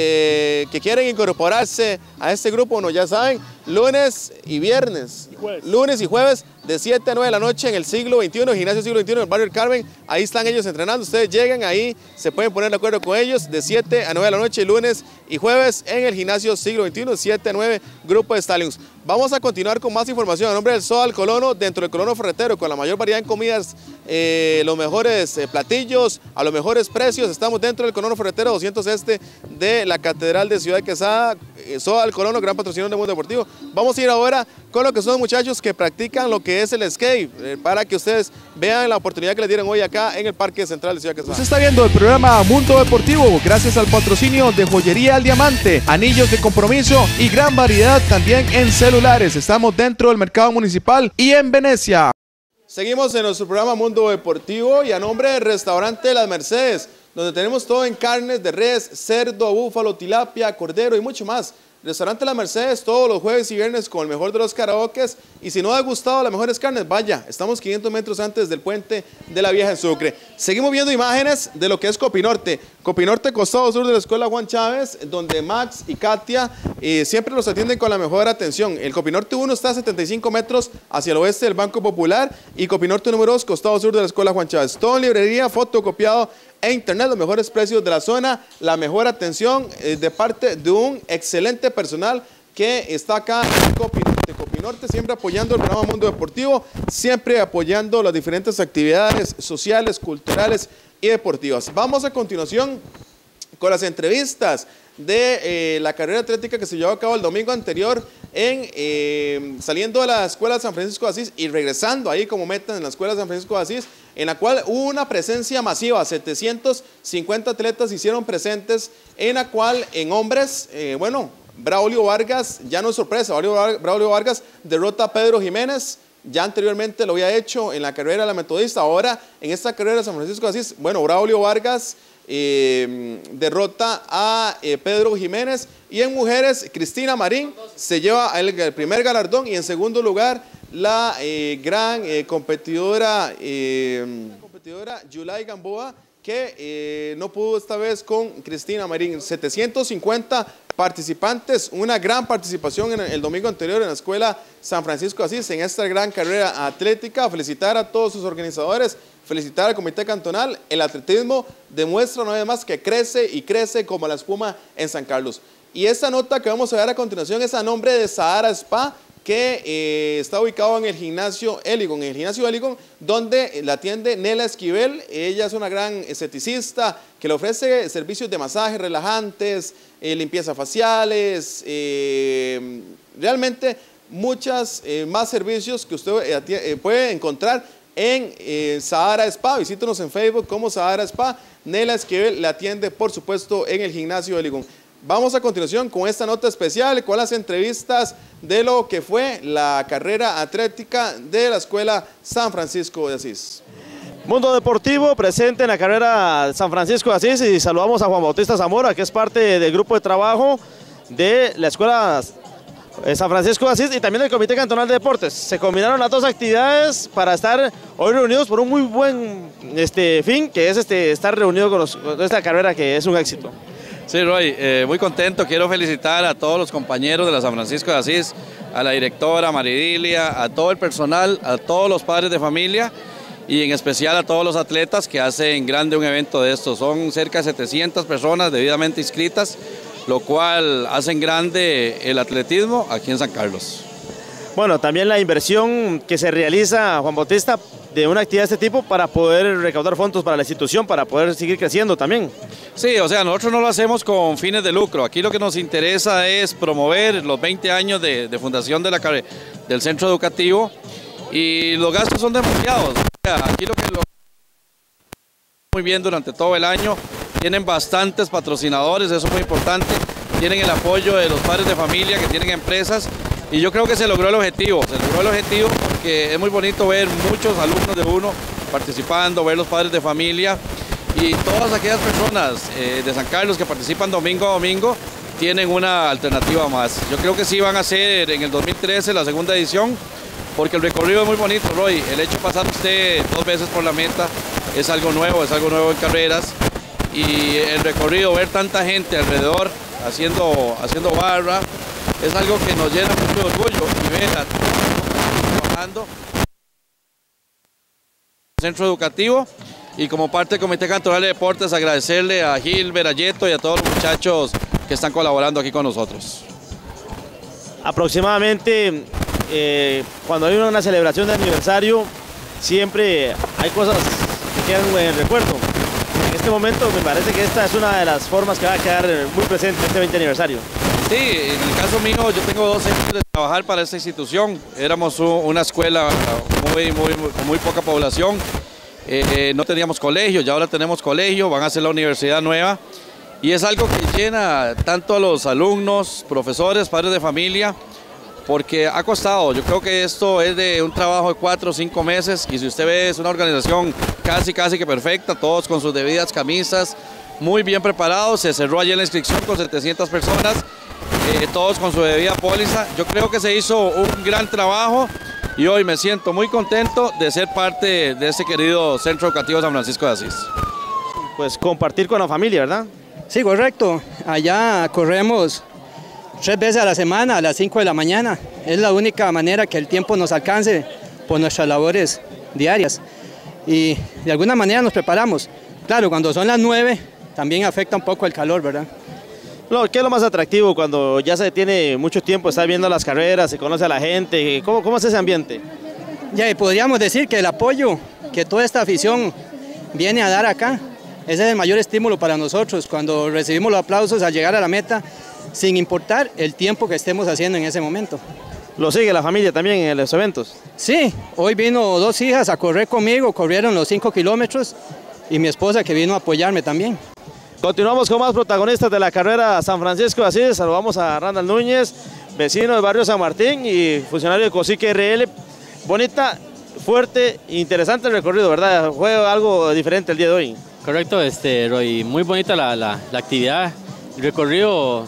Eh, que quieren incorporarse a este grupo, no, ya saben, lunes y viernes, y lunes y jueves de siete a nueve de la noche en el siglo veintiuno, el gimnasio siglo veintiuno en el barrio del Carmen. Ahí están ellos entrenando, ustedes llegan ahí, se pueden poner de acuerdo con ellos de siete a nueve de la noche, lunes y jueves en el gimnasio siglo veintiuno, siete a nueve, grupo de Stallions. Vamos a continuar con más información a nombre del Zoo al Colono, dentro del Colono Ferretero, con la mayor variedad en comidas, eh, los mejores eh, platillos, a los mejores precios. Estamos dentro del Colono Ferretero doscientos este de la Catedral de Ciudad Quezada, eh, Zoo al Colono, gran patrocinador del mundo deportivo. Vamos a ir ahora con lo que son muchachos que practican lo que es el skate, eh, para que ustedes vean la oportunidad que les dieron hoy acá en el Parque Central de Ciudad Quezada. Usted está viendo el programa Mundo Deportivo gracias al patrocinio de Joyería El Diamante, anillos de compromiso y gran variedad también en celulares. Estamos dentro del mercado municipal y en Venecia. Seguimos en nuestro programa Mundo Deportivo y a nombre del restaurante Las Mercedes, donde tenemos todo en carnes de res, cerdo, búfalo, tilapia, cordero y mucho más. Restaurante Las Mercedes todos los jueves y viernes con el mejor de los karaokes, y si no ha gustado las mejores carnes, vaya, estamos quinientos metros antes del puente de la Vieja en Sucre. Seguimos viendo imágenes de lo que es Copinorte. Copinorte, costado sur de la Escuela Juan Chávez, donde Max y Katia eh, siempre los atienden con la mejor atención. El Copinorte uno está a setenta y cinco metros hacia el oeste del Banco Popular y Copinorte número dos, costado sur de la Escuela Juan Chávez. Todo en librería, fotocopiado e internet, los mejores precios de la zona, la mejor atención eh, de parte de un excelente personal que está acá en Copinorte. Copinorte siempre apoyando el programa Mundo Deportivo, siempre apoyando las diferentes actividades sociales, culturales y deportivas. Vamos a continuación con las entrevistas de eh, la carrera atlética que se llevó a cabo el domingo anterior en eh, saliendo de la Escuela San Francisco de Asís y regresando ahí como meta en la Escuela San Francisco de Asís, en la cual hubo una presencia masiva, setecientos cincuenta atletas hicieron presentes, en la cual en hombres, eh, bueno, Braulio Vargas, ya no es sorpresa, Braulio Vargas derrota a Pedro Jiménez. Ya anteriormente lo había hecho en la carrera de la Metodista, ahora en esta carrera de San Francisco de Asís, bueno, Braulio Vargas eh, derrota a eh, Pedro Jiménez, y en mujeres Cristina Marín se lleva el, el primer galardón, y en segundo lugar la eh, gran eh, competidora, eh, competidora Yulay Gamboa, que eh, no pudo esta vez con Cristina Marín. setecientos cincuenta participantes, una gran participación en el domingo anterior en la Escuela San Francisco de Asís en esta gran carrera atlética. Felicitar a todos sus organizadores, felicitar al Comité Cantonal. El atletismo demuestra una vez más que crece y crece como la espuma en San Carlos. Y esta nota que vamos a ver a continuación es a nombre de Sahara Spa, que eh, está ubicado en el gimnasio Eligon, en el gimnasio Eligon, donde la atiende Nela Esquivel. Ella es una gran esteticista que le ofrece servicios de masaje, relajantes, eh, limpieza faciales, eh, realmente muchas eh, más servicios que usted eh, eh, puede encontrar en eh, Sahara Spa. Visítenos en Facebook como Sahara Spa. Nela Esquivel le atiende, por supuesto, en el gimnasio de Ligón. Vamos a continuación con esta nota especial con las entrevistas de lo que fue la carrera atlética de la Escuela San Francisco de Asís. Mundo Deportivo presente en la carrera San Francisco de Asís, y saludamos a Juan Bautista Zamora, que es parte del grupo de trabajo de la Escuela San Francisco de Asís y también del Comité Cantonal de Deportes. Se combinaron las dos actividades para estar hoy reunidos por un muy buen este, fin, que es este, estar reunidos con, los, con esta carrera, que es un éxito. Sí, Roy, eh, muy contento. Quiero felicitar a todos los compañeros de la San Francisco de Asís, a la directora Maridilia, a todo el personal, a todos los padres de familia y en especial a todos los atletas que hacen grande un evento de estos. Son cerca de setecientas personas debidamente inscritas, lo cual hacen grande el atletismo aquí en San Carlos. Bueno, también la inversión que se realiza, Juan Bautista, de una actividad de este tipo para poder recaudar fondos para la institución, para poder seguir creciendo también. Sí, o sea, nosotros no lo hacemos con fines de lucro. Aquí lo que nos interesa es promover los veinte años de, de fundación de la, del centro educativo, y los gastos son demasiados. O sea, aquí lo que lo muy bien durante todo el año, tienen bastantes patrocinadores, eso es muy importante, tienen el apoyo de los padres de familia que tienen empresas, y yo creo que se logró el objetivo, se logró el objetivo porque es muy bonito ver muchos alumnos de uno participando, ver los padres de familia y todas aquellas personas eh, de San Carlos que participan domingo a domingo tienen una alternativa más. Yo creo que sí van a ser en el dos mil trece la segunda edición, porque el recorrido es muy bonito, Roy. El hecho de pasar usted dos veces por la meta es algo nuevo, es algo nuevo en carreras, y el recorrido, ver tanta gente alrededor haciendo, haciendo barra, es algo que nos llena mucho de orgullo, y ver a todos trabajando en el centro educativo, y como parte del Comité Cantonal de Deportes agradecerle a Gilbert, a Yeto y a todos los muchachos que están colaborando aquí con nosotros. Aproximadamente, eh, cuando hay una celebración de aniversario, siempre hay cosas que quedan en el recuerdo. En este momento me parece que esta es una de las formas que va a quedar muy presente en este veinte aniversario. Sí, en el caso mío yo tengo dos años de trabajar para esta institución. Éramos una escuela muy, muy, con muy poca población, eh, no teníamos colegio, ya ahora tenemos colegio, van a hacer la universidad nueva, y es algo que llena tanto a los alumnos, profesores, padres de familia, porque ha costado. Yo creo que esto es de un trabajo de cuatro o cinco meses, y si usted ve, es una organización casi casi que perfecta, todos con sus debidas camisas, muy bien preparados. Se cerró ayer la inscripción con setecientas personas, eh, todos con su debida póliza. Yo creo que se hizo un gran trabajo, y hoy me siento muy contento de ser parte de este querido Centro Educativo San Francisco de Asís. Pues compartir con la familia, ¿verdad? Sí, correcto. Allá corremos tres veces a la semana, a las cinco de la mañana. Es la única manera que el tiempo nos alcance por nuestras labores diarias. Y de alguna manera nos preparamos. Claro, cuando son las nueve también afecta un poco el calor, ¿verdad? No, ¿qué es lo más atractivo cuando ya se tiene mucho tiempo, está viendo las carreras, se conoce a la gente? ¿Cómo, cómo es ese ambiente? Ya, y podríamos decir que el apoyo que toda esta afición viene a dar acá, ese es el mayor estímulo para nosotros cuando recibimos los aplausos al llegar a la meta, sin importar el tiempo que estemos haciendo en ese momento. ¿Lo sigue la familia también en los eventos? Sí, hoy vino dos hijas a correr conmigo, corrieron los cinco kilómetros, y mi esposa que vino a apoyarme también. Continuamos con más protagonistas de la carrera San Francisco de Asís. Saludamos a Randall Núñez, vecino del barrio San Martín y funcionario de Cosique R L. Bonita, fuerte, interesante el recorrido, ¿verdad? Fue algo diferente el día de hoy. Correcto, este, Roy, muy bonita la, la, la actividad, el recorrido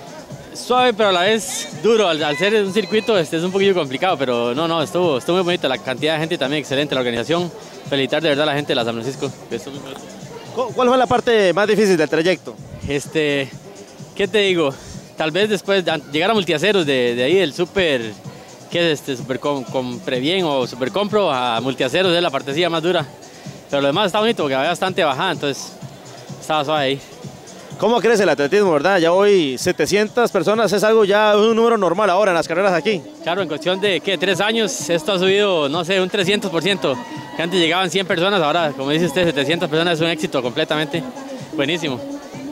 suave pero a la vez duro, al, al ser un circuito este, es un poquillo complicado, pero no, no, estuvo, estuvo muy bonito, la cantidad de gente también excelente, la organización, felicitar de verdad a la gente de la San Francisco, que estuvo muy bonito. ¿Cuál fue la parte más difícil del trayecto? Este, ¿qué te digo? Tal vez después de llegar a Multiaceros, de, de ahí el super, ¿qué es este? Super com, compre bien o super compro a Multiaceros, es la partecilla más dura. Pero lo demás está bonito porque había bastante bajada, entonces estaba suave ahí. ¿Cómo crece el atletismo, verdad? Ya hoy setecientas personas es algo ya un número normal ahora en las carreras aquí. Claro, en cuestión de ¿qué? tres años esto ha subido, no sé, un trescientos por ciento. Que antes llegaban cien personas, ahora, como dice usted, setecientas personas es un éxito completamente. Buenísimo.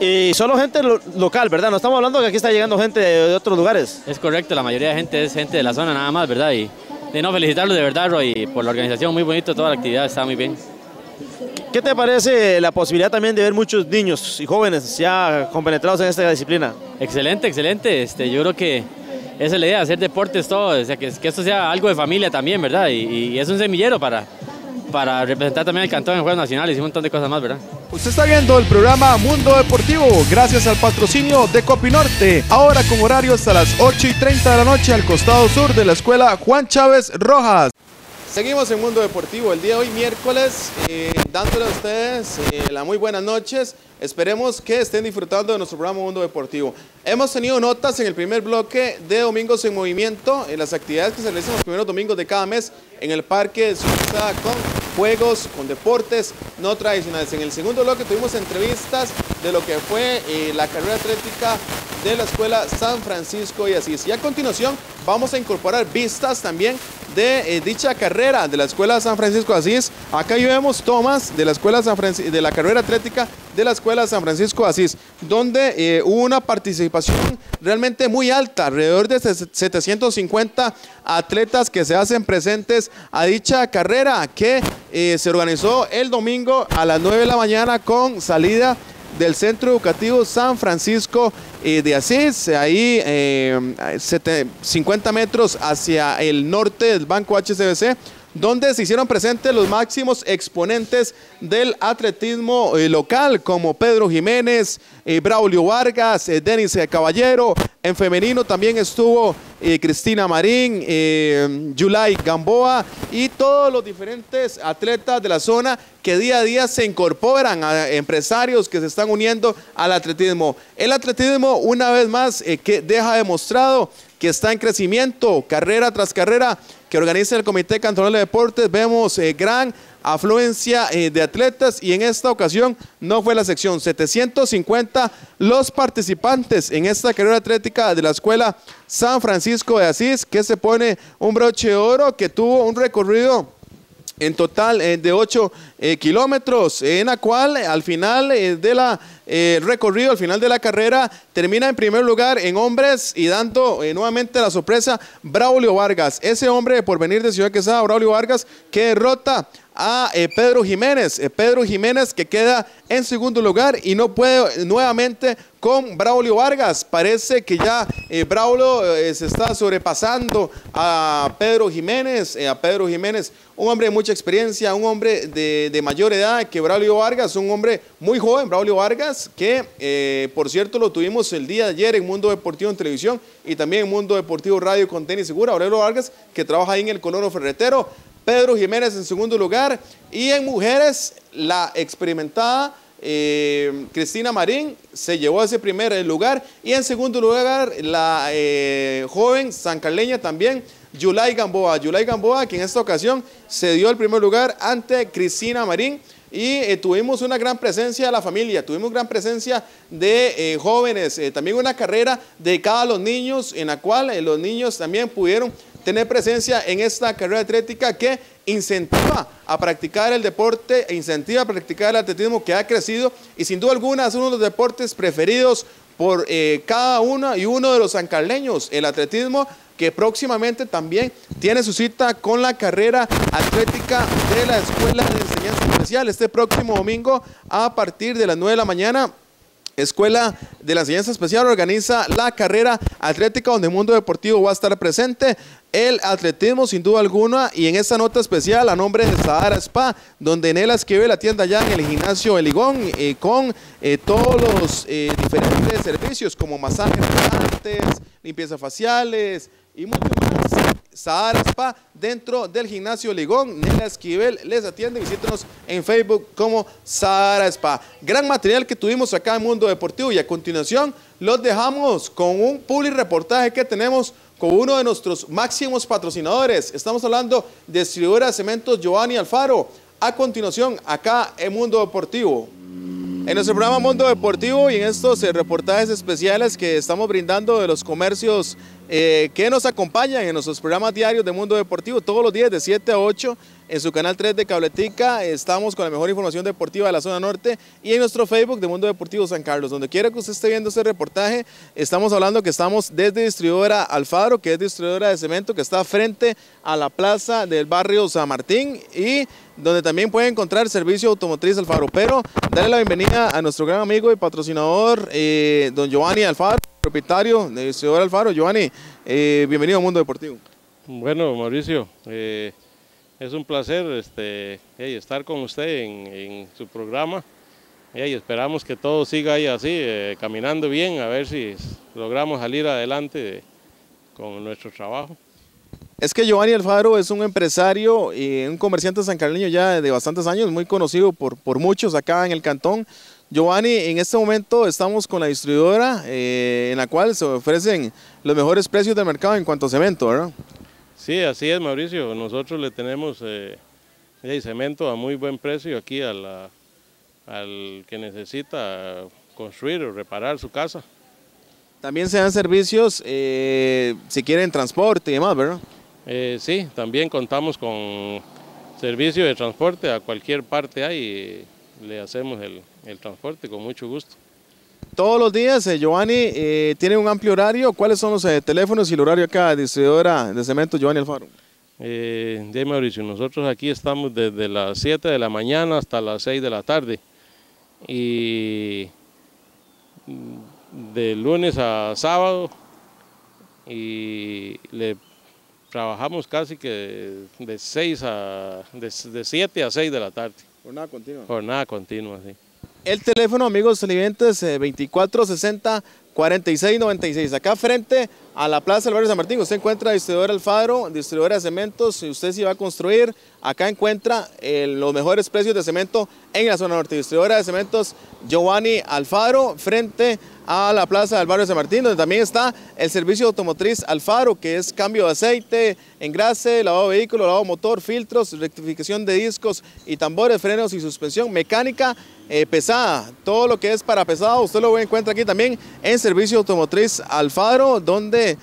Y solo gente lo local, ¿verdad? No estamos hablando que aquí está llegando gente de, de otros lugares. Es correcto, la mayoría de gente es gente de la zona nada más, ¿verdad? Y de no felicitarlos de verdad, Roy, por la organización, muy bonito, toda la actividad está muy bien. ¿Qué te parece la posibilidad también de ver muchos niños y jóvenes ya compenetrados en esta disciplina? Excelente, excelente. Este, yo creo que esa es la idea, hacer deportes todo, o sea, que, que esto sea algo de familia también, ¿verdad? Y, y es un semillero para, para representar también al cantón en Juegos Nacionales y un montón de cosas más, ¿verdad? Usted está viendo el programa Mundo Deportivo gracias al patrocinio de Copinorte, ahora con horario hasta las ocho y treinta de la noche al costado sur de la escuela Juan Chávez Rojas. Seguimos en Mundo Deportivo, el día de hoy miércoles, eh, dándole a ustedes eh, las muy buenas noches. Esperemos que estén disfrutando de nuestro programa Mundo Deportivo. Hemos tenido notas en el primer bloque de Domingos en Movimiento, en las actividades que se realizan los primeros domingos de cada mes en el Parque de Suiza con juegos, con deportes no tradicionales. En el segundo bloque tuvimos entrevistas de lo que fue eh, la carrera atlética de la Escuela San Francisco de Asís. Y a continuación vamos a incorporar vistas también de eh, dicha carrera de la Escuela San Francisco de Asís. Acá vemos tomas de la Escuela San Francisco, de la carrera atlética de la Escuela San Francisco de Asís, donde eh, hubo una participación realmente muy alta, alrededor de setecientos cincuenta atletas que se hacen presentes a dicha carrera que eh, se organizó el domingo a las nueve de la mañana con salida del Centro Educativo San Francisco eh, de Asís, ahí eh, cincuenta metros hacia el norte del Banco H S B C, donde se hicieron presentes los máximos exponentes del atletismo eh, local, como Pedro Jiménez, eh, Braulio Vargas, eh, Denis Caballero. En femenino también estuvo eh, Cristina Marín, eh, Yulay Gamboa y todos los diferentes atletas de la zona que día a día se incorporan a empresarios que se están uniendo al atletismo. El atletismo, una vez más, eh, que deja demostrado que está en crecimiento, carrera tras carrera, que organiza el Comité Cantonal de Deportes. Vemos eh, gran afluencia eh, de atletas y en esta ocasión no fue la sección. setecientos cincuenta los participantes en esta carrera atlética de la Escuela San Francisco de Asís, que se pone un broche de oro, que tuvo un recorrido en total eh, de ocho eh, kilómetros, en la cual eh, al final eh, de la eh, recorrido, al final de la carrera, termina en primer lugar en hombres y dando eh, nuevamente la sorpresa Braulio Vargas, ese hombre por venir de Ciudad Quesada, Braulio Vargas, que derrota a eh, Pedro Jiménez, eh, Pedro Jiménez que queda en segundo lugar y no puede eh, nuevamente con Braulio Vargas. Parece que ya eh, Braulio eh, se está sobrepasando a Pedro Jiménez, eh, a Pedro Jiménez, un hombre de mucha experiencia, un hombre de, de mayor edad que Braulio Vargas, un hombre muy joven, Braulio Vargas, que eh, por cierto lo tuvimos el día de ayer en Mundo Deportivo en televisión y también en Mundo Deportivo Radio con Denis Segura. Braulio Vargas, que trabaja ahí en el Colono Ferretero. Pedro Jiménez en segundo lugar, y en mujeres la experimentada eh, Cristina Marín se llevó ese primer lugar, y en segundo lugar la eh, joven sancarleña también Yulay Gamboa, Yulay Gamboa, que en esta ocasión se dio el primer lugar ante Cristina Marín. Y eh, tuvimos una gran presencia de la familia, tuvimos gran presencia de eh, jóvenes, eh, también una carrera dedicada a los niños, en la cual eh, los niños también pudieron tener presencia en esta carrera atlética que incentiva a practicar el deporte, e incentiva a practicar el atletismo, que ha crecido y sin duda alguna es uno de los deportes preferidos por eh, cada uno y uno de los sancarleños, el atletismo, que próximamente también tiene su cita con la carrera atlética de la Escuela de Enseñanza Especial este próximo domingo a partir de las nueve de la mañana. Escuela de la Enseñanza Especial organiza la carrera atlética donde el Mundo Deportivo va a estar presente, el atletismo sin duda alguna, y en esta nota especial a nombre de Sahara Spa, donde Nela escribe la tienda ya en el gimnasio de Ligón eh, con eh, todos los eh, diferentes servicios como masajes relajantes, limpieza faciales y mucho más. Sahara Spa dentro del gimnasio Ligón. Nela Esquivel les atiende. Visítenos en Facebook como Sahara Spa. Gran material que tuvimos acá en Mundo Deportivo, y a continuación los dejamos con un public reportaje que tenemos con uno de nuestros máximos patrocinadores. Estamos hablando de distribuidora de cementos Giovanni Alfaro. A continuación acá en Mundo Deportivo. En nuestro programa Mundo Deportivo y en estos eh, reportajes especiales que estamos brindando de los comercios eh, que nos acompañan en nuestros programas diarios de Mundo Deportivo todos los días de siete a ocho en su canal tres de Cabletica. Estamos con la mejor información deportiva de la zona norte y en nuestro Facebook de Mundo Deportivo San Carlos. Donde quiera que usted esté viendo este reportaje, estamos hablando que estamos desde distribuidora Alfaro, que es distribuidora de cemento, que está frente a la plaza del barrio San Martín y donde también puede encontrar servicio automotriz Alfaro. Pero darle la bienvenida a nuestro gran amigo y patrocinador, eh, don Giovanni Alfaro, propietario de distribuidora Alfaro. Giovanni, eh, bienvenido a Mundo Deportivo. Bueno, Mauricio, eh, es un placer este, hey, estar con usted en, en su programa hey, y esperamos que todo siga ahí así, eh, caminando bien, a ver si logramos salir adelante de, con nuestro trabajo. Es que Giovanni Alfaro es un empresario y un comerciante sancarleño ya de bastantes años, muy conocido por, por muchos acá en el cantón. Giovanni, en este momento estamos con la distribuidora eh, en la cual se ofrecen los mejores precios del mercado en cuanto a cemento, ¿verdad? Sí, así es, Mauricio. Nosotros le tenemos eh, cemento a muy buen precio aquí a la, al que necesita construir o reparar su casa. También se dan servicios, eh, si quieren transporte y demás, ¿verdad? Eh, sí, también contamos con servicio de transporte a cualquier parte ahí y le hacemos el, el transporte con mucho gusto. Todos los días, eh, Giovanni, eh, tiene un amplio horario. ¿Cuáles son los eh, teléfonos y el horario acá, distribuidora de cemento Giovanni Alfaro? Eh, de Mauricio, nosotros aquí estamos desde las siete de la mañana hasta las seis de la tarde y de lunes a sábado y le trabajamos casi que de seis a de, de siete a seis de la tarde. Jornada continua. Jornada continua, sí. El teléfono, amigos televidentes, eh, veinticuatro sesenta, cuarenta y seis noventa y seis. Acá frente a la plaza del barrio San Martín, usted encuentra distribuidora Alfaro, distribuidora de cementos. Si usted se va a construir, acá encuentra eh, los mejores precios de cemento en la zona norte. Distribuidora de cementos Giovanni Alfaro, frente a la plaza del barrio San Martín, donde también está el servicio automotriz Alfaro, que es cambio de aceite, engrase, lavado de vehículo, lavado de motor, filtros, rectificación de discos y tambores, frenos y suspensión, mecánica eh, pesada. Todo lo que es para pesado, usted lo encuentra aquí también en servicio automotriz Alfaro, donde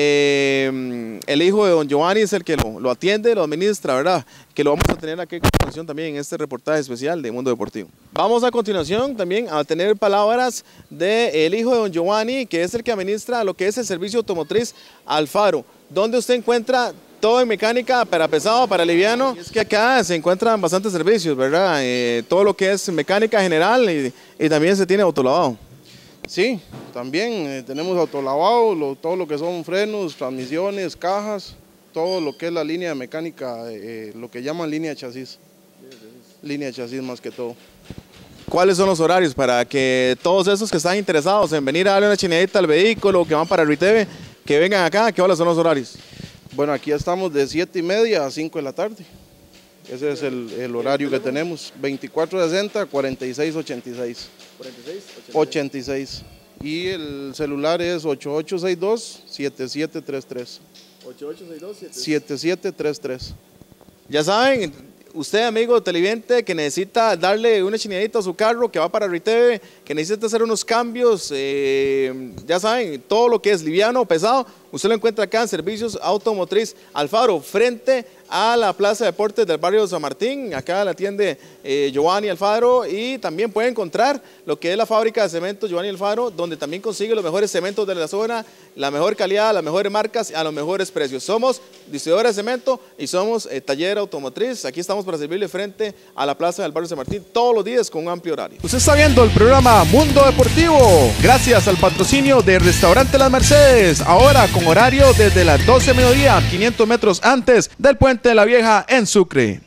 eh, el hijo de don Giovanni es el que lo, lo atiende, lo administra, ¿verdad? Que lo vamos a tener aquí a continuación también en este reportaje especial de Mundo Deportivo. Vamos a continuación también a tener palabras del hijo de don Giovanni, que es el que administra lo que es el servicio automotriz Alfaro, donde usted encuentra todo en mecánica para pesado, para liviano. Y es que acá se encuentran bastantes servicios, ¿verdad? Eh, todo lo que es mecánica general y, y también se tiene autolavado. Sí, también eh, tenemos autolavado, lo, todo lo que son frenos, transmisiones, cajas, todo lo que es la línea mecánica, eh, lo que llaman línea de chasis. Línea de chasis más que todo. ¿Cuáles son los horarios para que todos esos que están interesados en venir a darle una chineadita al vehículo, que van para Riteve, que vengan acá? ¿Qué horas son los horarios? Bueno, aquí estamos de siete y media a cinco de la tarde. Ese es el, el horario que tenemos. veinticuatro sesenta, cuarenta y seis ochenta y seis. ¿cuarenta y seis? ochenta y seis. Y el celular es ocho ocho seis dos, siete siete tres tres. ocho ocho seis dos, siete siete tres tres. Ya saben, usted, amigo televidente, que necesita darle una chineadita a su carro, que va para Riteve, que necesita hacer unos cambios, eh, ya saben, todo lo que es liviano o pesado, usted lo encuentra acá en Servicios Automotriz Alfaro, frente a la Plaza de Deportes del barrio San Martín. Acá la atiende eh, Giovanni Alfaro, y también puede encontrar lo que es la fábrica de cemento Giovanni Alfaro, donde también consigue los mejores cementos de la zona, la mejor calidad, las mejores marcas, a los mejores precios. Somos distribuidores de cemento y somos eh, taller automotriz. Aquí estamos para servirle frente a la Plaza del barrio San Martín todos los días con un amplio horario. Usted está viendo el programa Mundo Deportivo, gracias al patrocinio de Restaurante Las Mercedes, ahora con horario desde las doce de mediodía, quinientos metros antes del Puente de la Vieja en Sucre.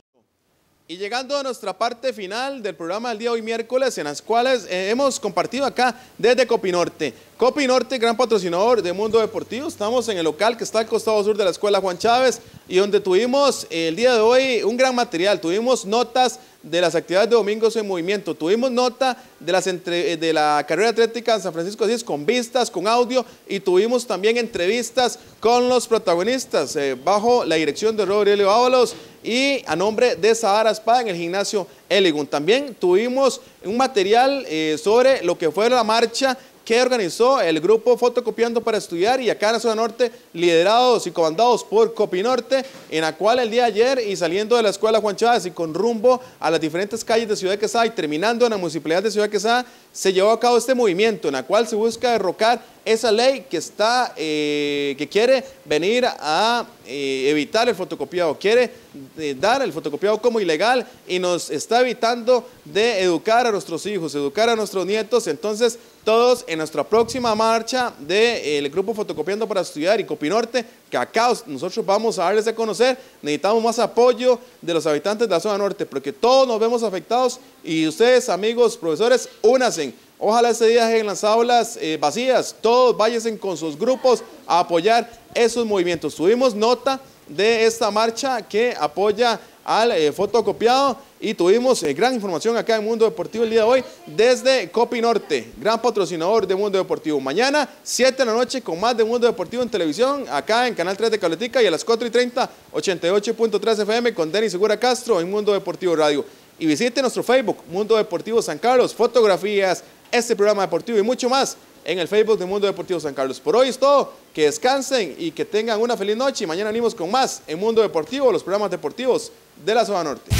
Y llegando a nuestra parte final del programa del día de hoy miércoles, en las cuales eh, hemos compartido acá desde Copinorte. Copinorte, gran patrocinador de Mundo Deportivo. Estamos en el local que está al costado sur de la Escuela Juan Chávez, y donde tuvimos eh, el día de hoy un gran material. Tuvimos notas de las actividades de Domingos en Movimiento, tuvimos nota de, las entre, de la carrera atlética en San Francisco de Asís con vistas, con audio, y tuvimos también entrevistas con los protagonistas eh, bajo la dirección de Rodrigo Ábalos y a nombre de Sahara Spa en el gimnasio Eligun. También tuvimos un material eh, sobre lo que fue la marcha que organizó el grupo Fotocopiando para Estudiar, y acá en la zona norte, liderados y comandados por Copinorte, en la cual el día de ayer, y saliendo de la escuela Juan Chávez y con rumbo a las diferentes calles de Ciudad de Quesada y terminando en la municipalidad de Ciudad de Quesada, se llevó a cabo este movimiento en el cual se busca derrocar esa ley que está, eh, que quiere venir a eh, evitar el fotocopiado, quiere eh, dar el fotocopiado como ilegal y nos está evitando de educar a nuestros hijos, educar a nuestros nietos. Entonces, todos en nuestra próxima marcha del eh, grupo Fotocopiando para Estudiar y Copinorte, que acá nosotros vamos a darles a conocer, necesitamos más apoyo de los habitantes de la zona norte, porque todos nos vemos afectados y ustedes, amigos, profesores, únanse. Ojalá ese día en las aulas eh, vacías, todos váyanse con sus grupos a apoyar esos movimientos. Tuvimos nota de esta marcha que apoya al eh, fotocopiado y tuvimos eh, gran información acá en Mundo Deportivo el día de hoy desde Copinorte, gran patrocinador de Mundo Deportivo. Mañana, siete de la noche, con más de Mundo Deportivo en televisión, acá en Canal tres de Cabletica, y a las cuatro y treinta, ochenta y ocho punto tres F M con Denis Segura Castro en Mundo Deportivo Radio. Y visite nuestro Facebook, Mundo Deportivo San Carlos, fotografías, este programa deportivo y mucho más en el Facebook de Mundo Deportivo San Carlos. Por hoy es todo, que descansen y que tengan una feliz noche, y mañana venimos con más en Mundo Deportivo, los programas deportivos de la zona norte.